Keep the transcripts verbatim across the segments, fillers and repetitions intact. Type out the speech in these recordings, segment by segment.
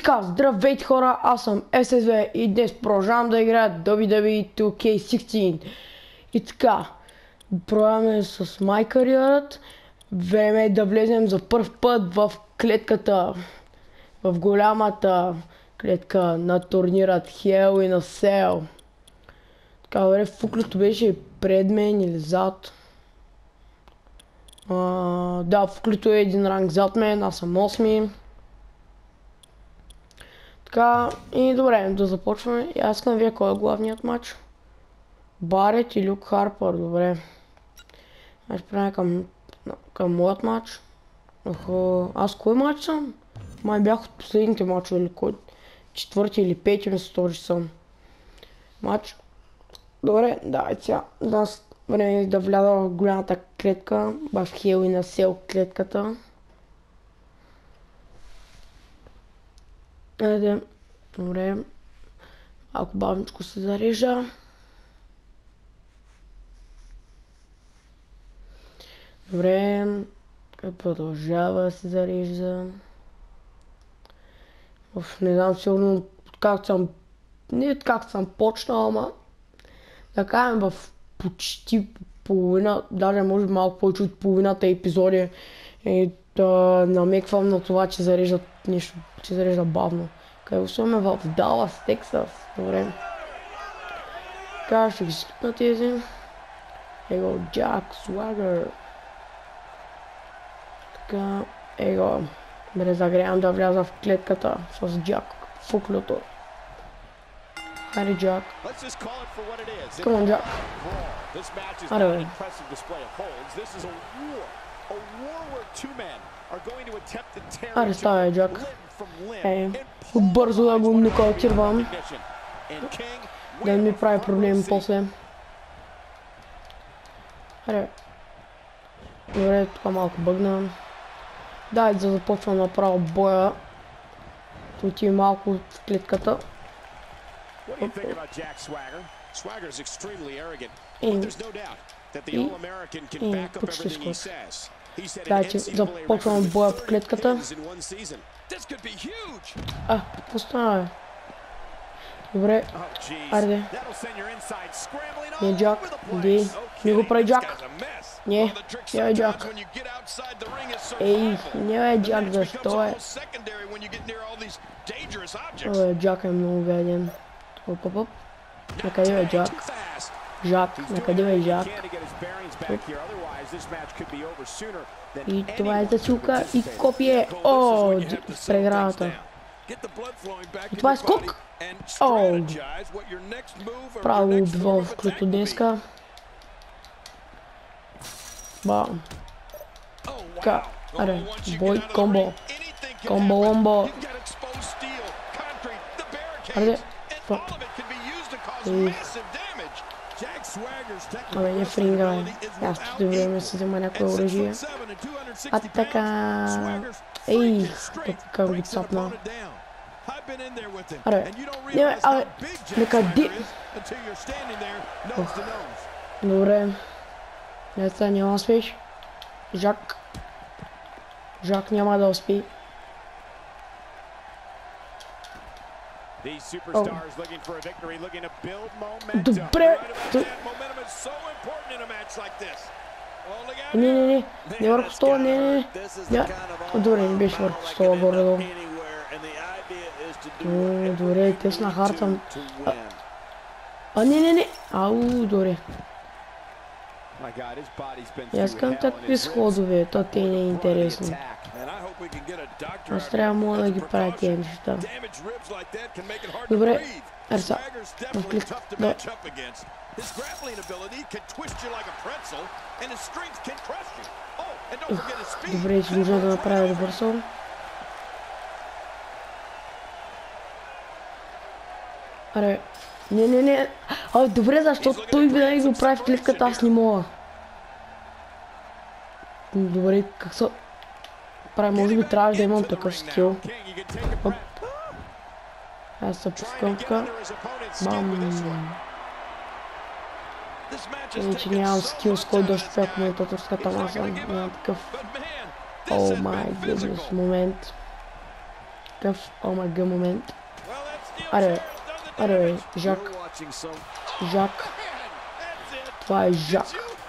така, здравейте хора, аз съм Ес Ес Ви и днес продължавам да играя Дабъл Ю Дабъл Ю И ту Кей шестнайсет. И така, продължаваме с My Career. Време е да влезем за първ път в клетката, в голямата клетка на турнират Hell in a Cell. Така, добре, фуклето беше пред мен или зад. Uh, да, фуклето е един ранг зад мен, аз съм осми. Така, и добре, да започваме. И аз искам да видя кой е главният матч. Барет и Люк Харпър, добре. Аз правя към, към моят матч. Аз кой матч съм? Май бях от последните матчове или кой? Четвърти или пети ми се стори съм. Матч. Добре, давай сега. Да, време да вляза в голямата клетка. В Hell in a Cell клетката. Айде. Добре. Малко бавничко се зарежда. Добре. Продължава да се зарежда. Оф, не знам сигурно как съм... Не как съм почнал, ама... Да кажем в почти половина, даже може малко повече от половината епизоди. И да намеквам на това, че зареждат нещо, че зарежда бавно. Къде сме в Далас, Тексас. Добре. Така ще ги скипна тези. Его, Джак Свагър. Така, его. Добре, загрявам да вляза в клетката с Джак фуклето. Хайде, Джак. Come on, Джак. Аре, бе. Аре, ставай, Джак. Е, бързо да го нокаутирам. Да ми прави проблеми после. Аре. Добре, тук малко бъгна. Дай да започвам направо боя. Отивам малко в клетката. И, и, и почти скоро. Дай, че започвам боя в клетката. А, пуснава, бе. Добре, айде. Не, Джак, иди. Не го прави Джак. Не, не е Джак. Ей, не е Джак, защо е? Абе, Джак е много веден. Оп, оп, оп. Накъде е Джак? Жак, накъде е Жак? И това е засилка и копие. О, преградата. И това е скок. О, право убива в крото днеска. Бам. Така, аре, бой, комбо. Комбо, ломбо. Аре, това. Абе, не фринга, бе. Аз ще време се взема някое оръжие. А така... Ей, така го цапна. Аре, не бе, абе, накъде? Ох, добре. Не, сега няма успеш. Жак. Жак няма да успи. О. Добре. Не, не, не. Не върху стола, не, не, не. Добре, не беше върху стола горе-долу. Добре, тесна харта. А, не, не, не. Ау, добре. Аз искам такви сходове, то те не е интересно. Аз трябва мога да ги правя тия неща. Добре, ерса. В клик. Да. Добре, ще нужда да направя добър сон. Аре, не, не, не. А, добре, защото той винаги го прави в клетката, аз не мога. Добре, как са... Прави, може би трябва да имам такъв скил. Оп. Аз се пускам така. Бам. Иначе нямам скил с кой да шпя коментаторската маса. Нямам такъв... О май гъднес момент. Такъв омага момент. Аре, бе. Аре, бе. Жак. Жак. Това е Жак.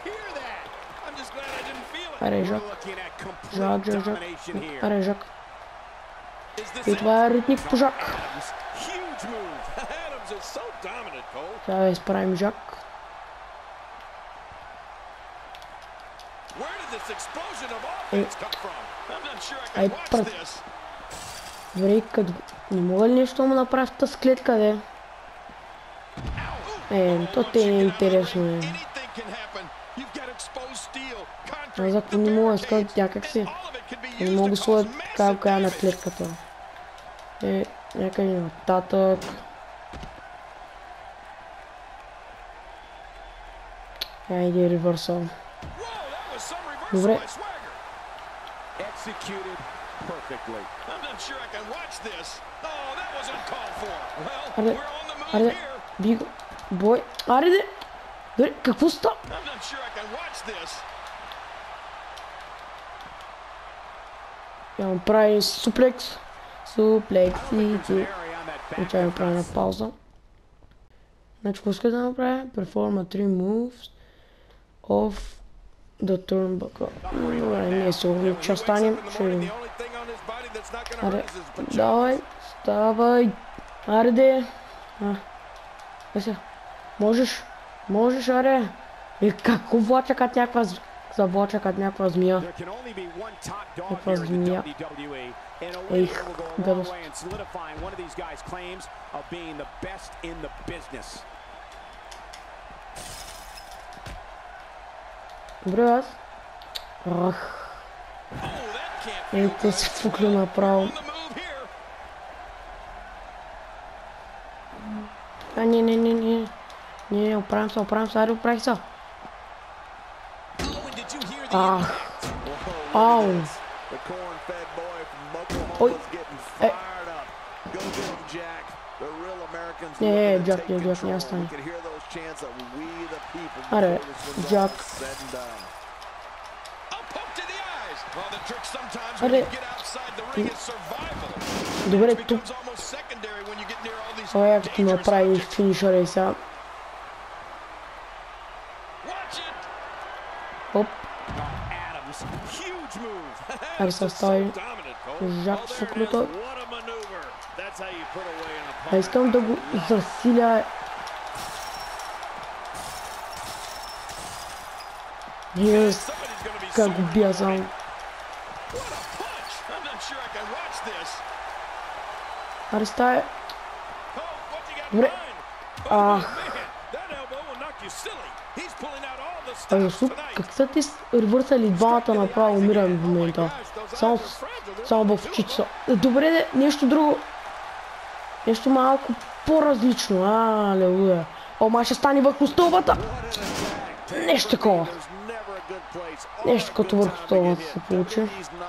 Аре, Жак. Жак, Жак, Жак. Аре, Жак. И това е ритник по Жак. Сега да изправим Жак. Е, ай прът. Добре, като не мога ли нещо му направи в тази клетка, де? Е, то те не е интересно, е. Аз ако не мога да скажа някак си, не мога да сложа така края на клетката. Е, някъде нататък. Айде, ревърсъл. Добре. Аре, аре, биго, бой, аре де! Добре, какво ста? Я му прави суплекс. Суплекс и ти. Отчай му прави на пауза. Значи, какво иска да направя? Perform a three moves of the turnbuckle. Добре, не е сигурно, че станем. Ще видим. Аре, давай, ставай. Аре де. А, сега. Можеш, можеш, аре. И какво влача като някаква завлача като някаква змия. Някаква змия. Ех, гадост. Добре, аз. Ах. Ей, те си фукли направо. А, не, не, не, не. Не, оправям се, оправям се, аре, оправих се. Ах. Ау. Ой. Е. Не, Джак, не, Джак, не стане. Аре, Джак. Аре. Добре, тук. Това е като направи финишъра и сега. Оп. Аре се остави Жак фуклюто. А искам да го засиля. Yes. Как го бия само. Аре стая. Добре. Ах. А защо? Как са ти ревърсали двамата направо, умирам в момента. Само, само в очите. Добре, де, нещо друго. Нещо малко по-различно. А, лелуя. Ома ще стане върху стълбата. Нещо такова. Нещо като върху стълбата се получи.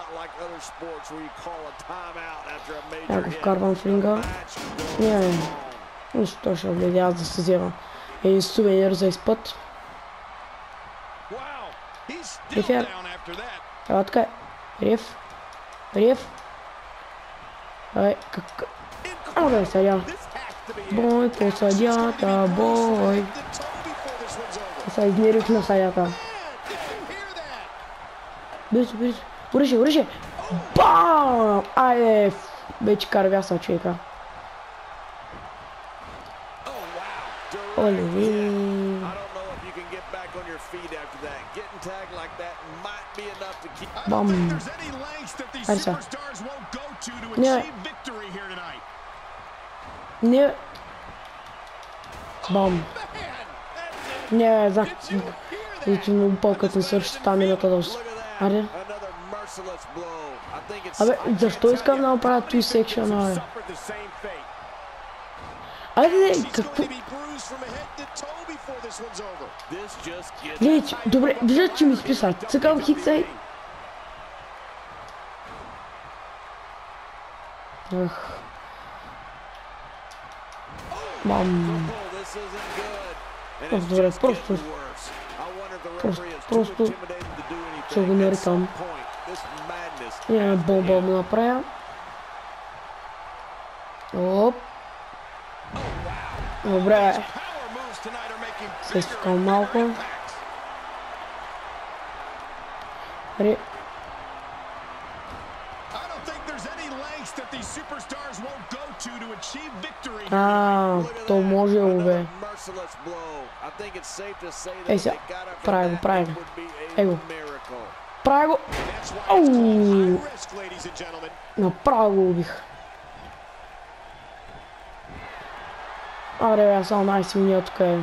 Я го вкарвам в ринга. Не, не. Нищо ще гледа аз да се взема. Един сувенир за изпът. Рефер. Ела така е. Реф. Реф. Абе, как... Абе, съдя. Бой по съдята, бой. Сега изнерих на съдята. Бързо, бързо. Оръжие, оръжие. Бам! Айде. Вече карвяса човека. Оле. Бам. Айде сега. Не. Не. Бам. Не, за... Вече много по-като свърши стамината да... Аре. Абе, защо искам да направя two section, абе? Айде, какво... Не, добре, виждат, че ми списат. Цъкам хикса и... Ах. Мам. Добре, просто... Просто, просто... Ще го наритам. Няма бомба му направя. Оп. Добре. Се изтукам малко. Ре... А, то може бе. Ей сега, прави го, прави го. Ей го. Прави го. Оу! Направо го убих. Аре, аз само най-силният тук е.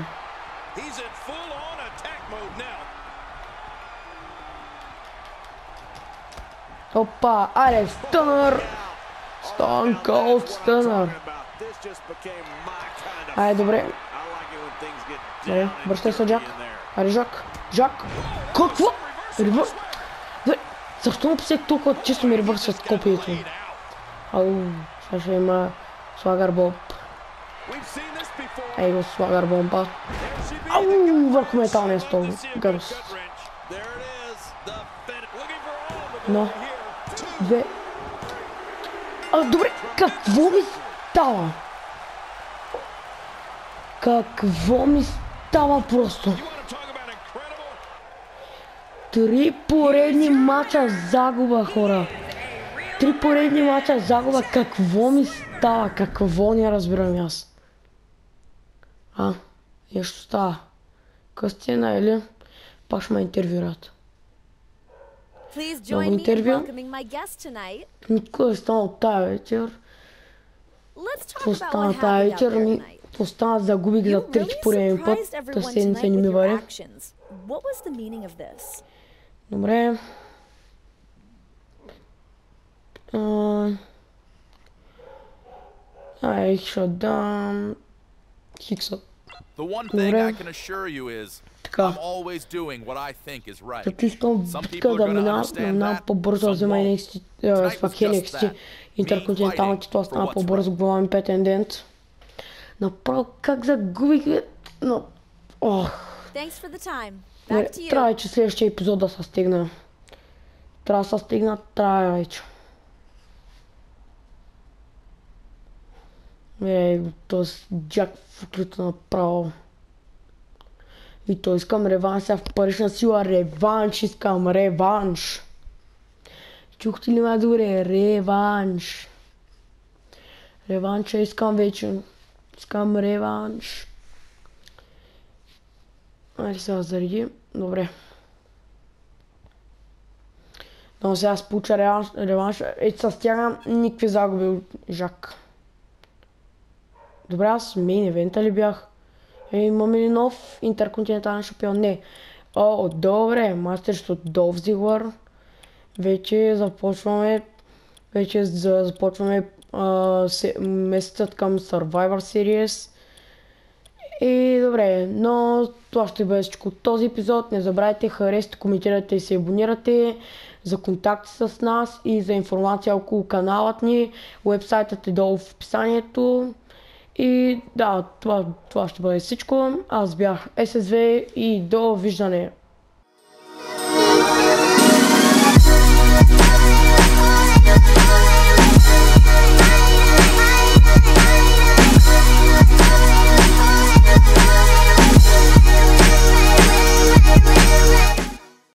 Опа, аре, стънър! Stone Cold Stunner. Айде, добре. Добре, връщай се, Джак. Айде, Жак. Жак. Какво? Ревърс. Защо му посек толкова често ми ревърсват копието? Ау, сега ще има слагар бомб. Ей го, слагар бомба. Ау, върху металния стол. Гърс. Но. Две. А, добре, какво ми става? Какво ми става просто? Три поредни мача загуба, хора. Три поредни мача загуба. Какво ми става? Какво не разбирам аз? А, нещо става. Къстина или? Пак ще ме интервюрат. Много интервю. Никой е станал тая вечер. Какво стана тая вечер? Ми остана загубих за трети пореден път. Та седмица не ми вари. Добре. Ай, ще дам... Хикса. Добре. Така. Като искам вика да минавам по-бързо да взема Ен Екс Ти, с пак Ен Екс Ти интерконтинентална титла стана по-бързо, глава ми претендент. Направо как загубих, но... Ох. Трябва вече следващия епизод да се стигна. Трябва да се стигна, трябва вече. Ей, този Джак в оклюто направо. И то искам реванш, сега в парична сила, реванш искам, реванш. Чухте ли ме добре? Реванш. Реванша искам вече. Искам реванш. Айде сега зареди. Добре. Но сега аз получа реванш, реванш. Ето с тяга никакви загуби от Жак. Добре, аз мейн евента ли бях? Е, имаме ли нов интерконтинентален шампион? Не. О, добре, мастерство от Долф Зиглър. Вече започваме. Вече започваме а, се, месецът към Survivor Series. И добре, но това ще бъде всичко от този епизод. Не забравяйте, харесайте, коментирайте и се абонирате. За контакти с нас и за информация около каналът ни. Уебсайтът е долу в описанието. И да, това, това ще бъде всичко. Аз бях Ес Ес Ви и довиждане!